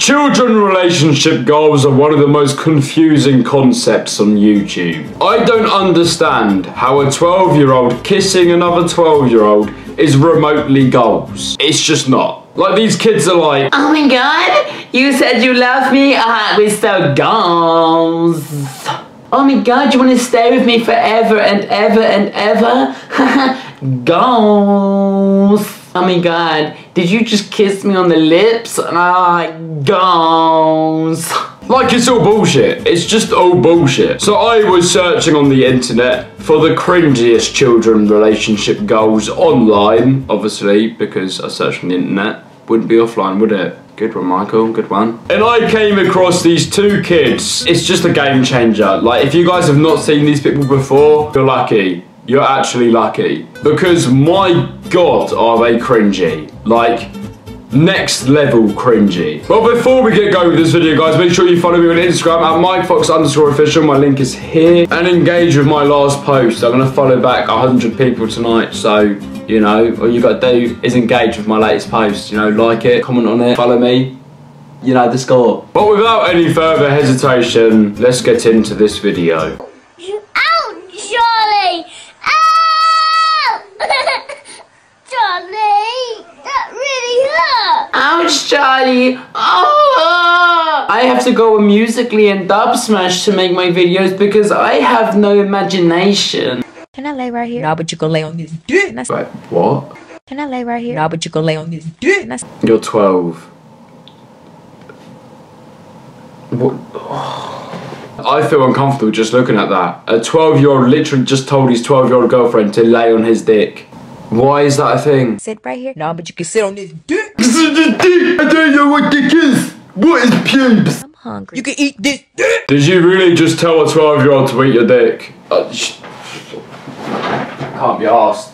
Children relationship goals are one of the most confusing concepts on YouTube. I don't understand how a 12-year-old kissing another 12-year-old is remotely goals. It's just not. Like, these kids are like, oh my god, you said you love me? We're so goals. Oh my god, you want to stay with me forever and ever and ever? Goals. Oh my god, did you just kiss me on the lips? Goals. Like, it's all bullshit. It's just all bullshit. So I was searching on the internet for the cringiest children relationship goals online, obviously, because I searched on the internet. Wouldn't be offline, would it? Good one, Michael, good one. And I came across these two kids. It's just a game changer. Like, if you guys have not seen these people before, you're lucky. You're actually lucky. Because my god, are they cringy. Like, next level cringy. But before we get going with this video, guys, make sure you follow me on Instagram at MikeFox_official. My link is here. And engage with my last post. I'm gonna follow back 100 people tonight. So, you know, all you gotta do is engage with my latest post. You know, like it, comment on it, follow me. You know the score. But without any further hesitation, let's get into this video. Ouch, Charlie! Charlie, that really hurt. Ouch, Charlie. Oh. I have to go on Musical.ly and Dumsmashes to make my videos because I have no imagination. Can I lay right here? Nah, but you can lay on this dick. Wait, what? Can I lay right here? Nah, but you can lay on this dick. You're 12. What? I feel uncomfortable just looking at that. A 12-year-old literally just told his 12-year-old girlfriend to lay on his dick. Why is that a thing? Sit right here. Nah, but you can sit on this dick. I don't know what dick is. What is pubes? I'm hungry. You can eat this dick. Did you really just tell a 12-year-old to eat your dick? Can't be arsed.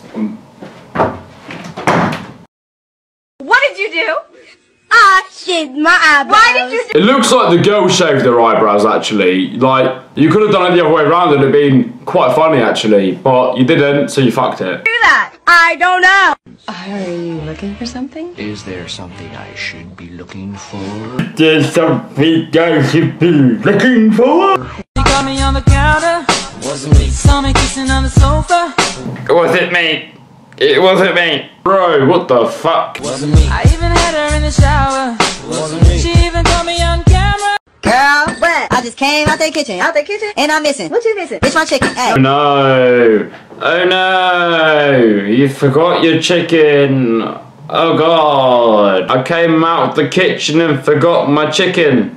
What did you do? I shaved my eyebrows. Why did you do? It looks like the girl shaved their eyebrows, actually. Like, you could have done it the other way around and it'd been quite funny, actually. But you didn't, so you fucked it. Do that? I don't know. Are you looking for something? Is there something I should be looking for? There's something I should be looking for. You got me on the counter. Wasn't me. Saw me kissing on the sofa. It wasn't me. It wasn't me. Bro, what the fuck? Wasn't me. I even had her in the shower. Wasn't me. She even caught me on camera. Girl, what? I just came out the kitchen, and I'm missing. What you missing? It's my chicken. Hey. Oh no. Oh no. You forgot your chicken. Oh god. I came out the kitchen and forgot my chicken.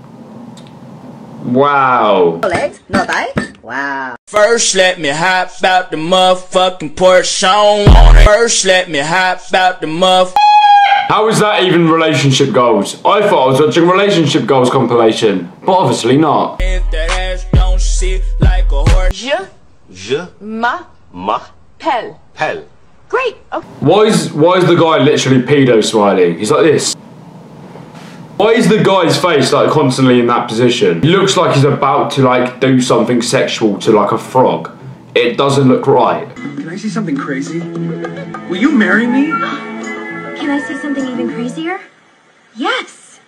Wow. No legs, no thighs. Wow. First, let me hop out the motherfucking Porsche on it. First, let me hop out the How is that even relationship goals? I thought I was watching relationship goals compilation, but obviously not. If that ass don't sit like a horse. Je Pelle. m'appelle. Great. Okay. Why is the guy literally pedo smiling? He's like this. Why is the guy's face like constantly in that position? He looks like he's about to like do something sexual to like a frog. It doesn't look right. Can I say something crazy? Will you marry me? Can I say something even crazier? Yes.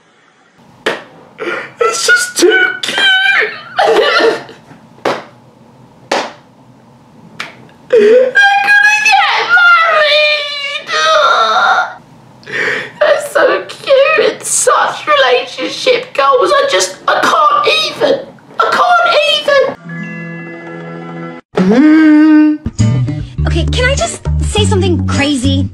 It's just too cute. They're gonna get married. They're so cute. It's such relationship goals. I can't even. Okay, can I just say something crazy?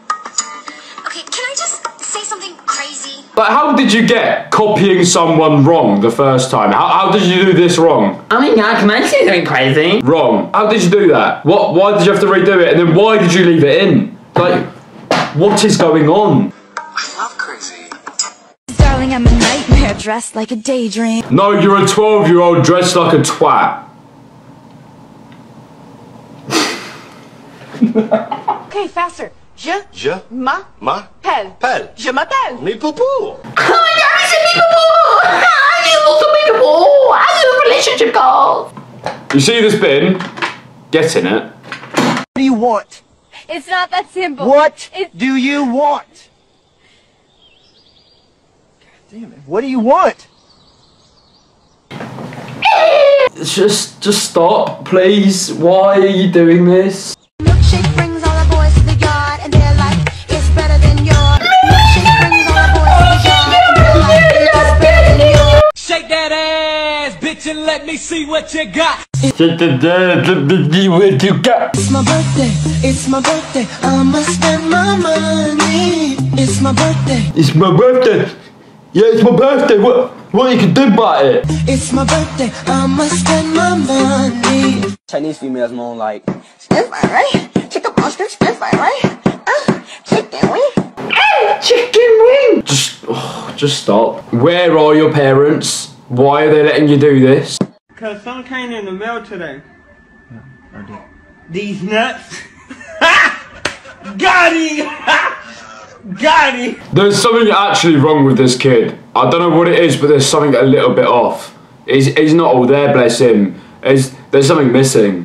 But how did you get copying someone wrong the first time? How did you do this wrong? Oh my god, can I say something crazy? Wrong. How did you do that? Why did you have to redo it? And then why did you leave it in? Like, what is going on? I love crazy. Darling, I'm a nightmare dressed like a daydream. No, you're a 12-year-old dressed like a twat. Okay, faster. Je m'appelle. Je m'appelle. Me poupou. Oh my god, I said me before! I need also me before! I need relationship goals! You see this bin? Get in it. What do you want? It's not that simple. What do you want? Damn it. What do you want? Just stop, please. Why are you doing this? Milkshake brings all the boys to the yard, and they're like, it's better than yours. Milkshake brings all the boys to the yard, and they're like, it's better than yours. Shake that ass, bitch, and let me see what you got. It's my birthday, it's my birthday, I'ma spend my money. It's my birthday. It's my birthday. Yeah, it's my birthday. What you can do about it? It's my birthday, I'ma spend my money. Chinese females moan like, Stir fry, right? Chicken monster, stir fry, right? Chicken wing. Chicken wing. Just stop. Where are your parents? Why are they letting you do this? Cause some came in the mail today. Yeah, I did. These nuts. Got him! Got him! There's something actually wrong with this kid. I don't know what it is, but there's something a little bit off. He's not all there, bless him. There's something missing.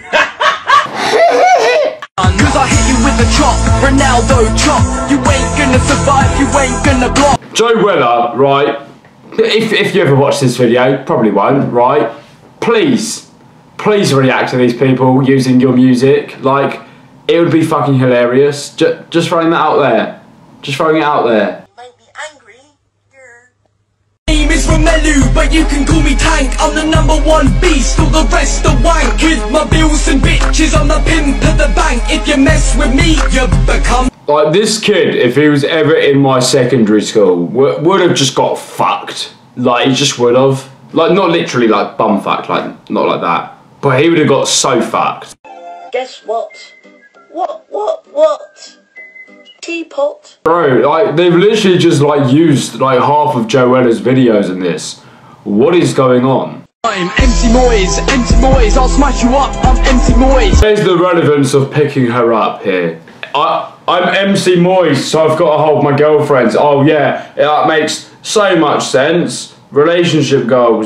Cause I hit you with a chop, Ronaldo chop. You ain't gonna survive, you ain't gonna block. Joe Weller, right? If you ever watch this video, probably won't, right? Please react to these people using your music. Like, it would be fucking hilarious. Just throwing that out there. Just throwing it out there. Might be angry. Name is Romelu, but you can call me Tank. I'm the #1 beast, all the rest are wank. With my bills and bitches, I'm the pimp at the bank. If you mess with me, you become. Like, this kid, if he was ever in my secondary school, would have just got fucked. Like, he just would have. Like, not literally like bum fucked, like, not like that. But he would have got so fucked. Guess what? What? Teapot. Bro, like, they've literally just, like, used, like, half of Joe Weller's videos in this. What is going on? I'm empty Moyes, I'll smash you up, I'm empty Moyes. There's the relevance of picking her up here. I'm MC Moist, so I've got to hold my girlfriends. Oh yeah, that makes so much sense. Relationship goals,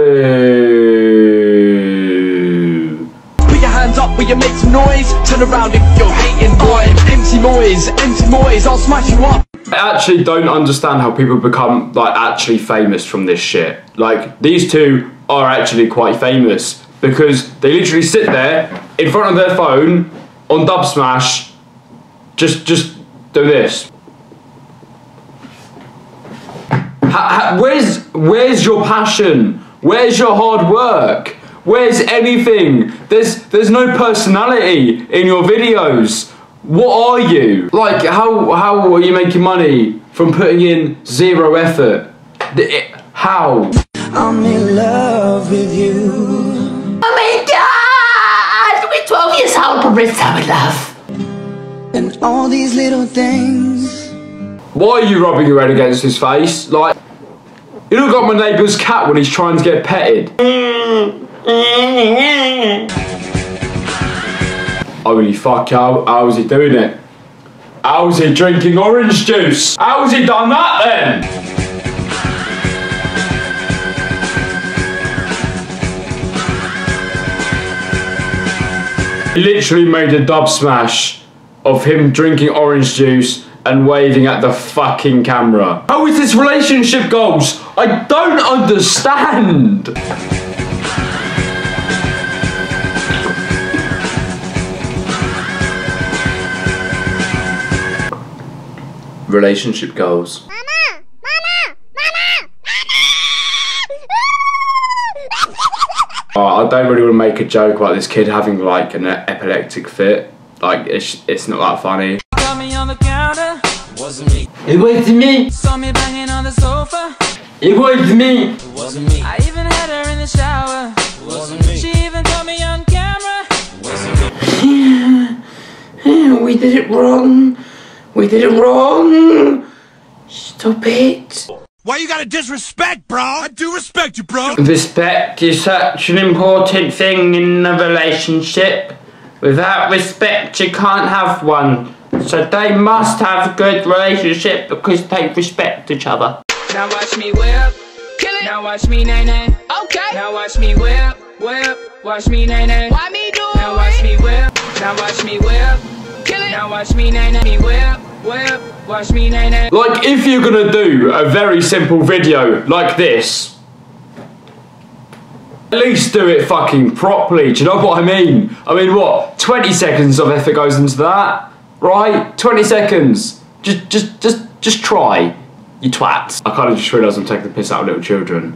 woo. Put your hands up, will you make some noise? Turn around if you're hating, boy. Empty Moyes, I'll smash you up. I actually don't understand how people become, like, actually famous from this shit. Like, these two are actually quite famous because they literally sit there in front of their phone on Dumsmashes. Just do this. Where's your passion? Where's your hard work? Where's anything? There's no personality in your videos. What are you? Like, how are you making money from putting in zero effort? How? I'm in love with you. Oh my God! We're 12 years old, but we're so in love. And all these little things. Why are you rubbing your head against his face? Like, you look like my neighbour's cat when he's trying to get petted. Holy fuck, how is he doing it? How is he drinking orange juice? How has he done that then? He literally made a dub smash of him drinking orange juice and waving at the fucking camera. How is this relationship goals? I don't understand. Relationship goals. I don't really want to make a joke about this kid having, like, an epileptic fit. Like, it's not that funny. Got me on the counter. Wasn't me. It was me. Saw me banging on the sofa. It was me. It wasn't me. I even had her in the shower. It wasn't me. She even caught me on camera. It wasn't me. We did it wrong. We did it wrong. Stop it. Why you gotta disrespect, bro? I do respect you, bro. Respect is such an important thing in a relationship. Without respect, you can't have one. So they must have a good relationship because they respect each other. Now watch me whip, kill it. Now watch me nay nay. Okay. Now watch me whip. Watch me nay nay. Why me do it? Now watch me whip. Now watch me whip, kill it. Now watch me nay nay. Whip. Like, if you're gonna do a very simple video like this, at least do it fucking properly. Do you know what I mean? I mean, what? 20 seconds of effort goes into that, right? 20 seconds. Just try, you twats. I kind of just realised I'm taking the piss out of little children.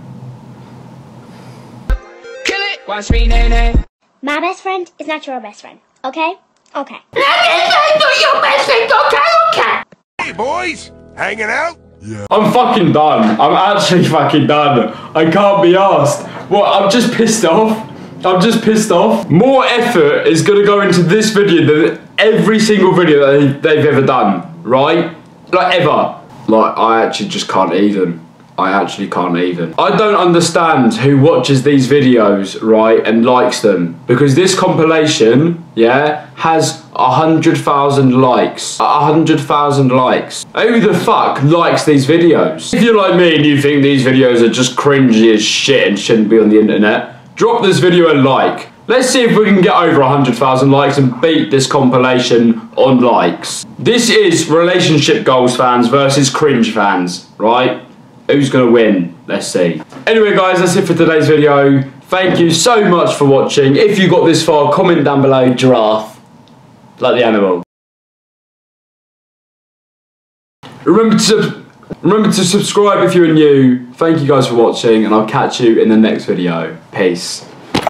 Kill it. Watch me, nay. My best friend is not your best friend. Okay? Okay. Your best friend. Okay. Hey boys, hanging out? Yeah. I'm fucking done. I'm actually fucking done. I can't be asked. What? I'm just pissed off. I'm just pissed off. More effort is gonna go into this video than every single video that they've ever done, right? Like, ever. Like, I actually just can't even. I actually can't even. I don't understand who watches these videos, right, and likes them. Because this compilation, yeah, has 100,000 likes. 100,000 likes. Who the fuck likes these videos? If you're like me and you think these videos are just cringy as shit and shouldn't be on the internet, drop this video a like. Let's see if we can get over 100,000 likes and beat this compilation on likes. This is relationship goals fans versus cringe fans, right? Who's gonna win? Let's see. Anyway guys, that's it for today's video. Thank you so much for watching. If you got this far, comment down below giraffe, like the animal. Remember to subscribe if you're new. Thank you guys for watching, and I'll catch you in the next video. Peace.